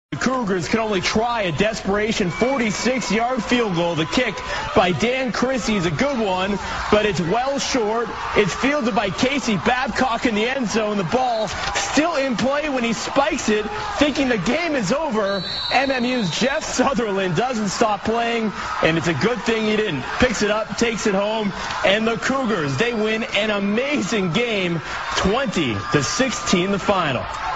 The Cougars can only try a desperation 46-yard field goal. The kick by Dan Christie is a good one, but it's well short. It's fielded by Casey Babcock in the end zone. The ball still in play when he spikes it, thinking the game is over. MMU's Jeff Sutherland doesn't stop playing, and it's a good thing he didn't. Picks it up, takes it home, and the Cougars, they win an amazing game, 20-16 the final.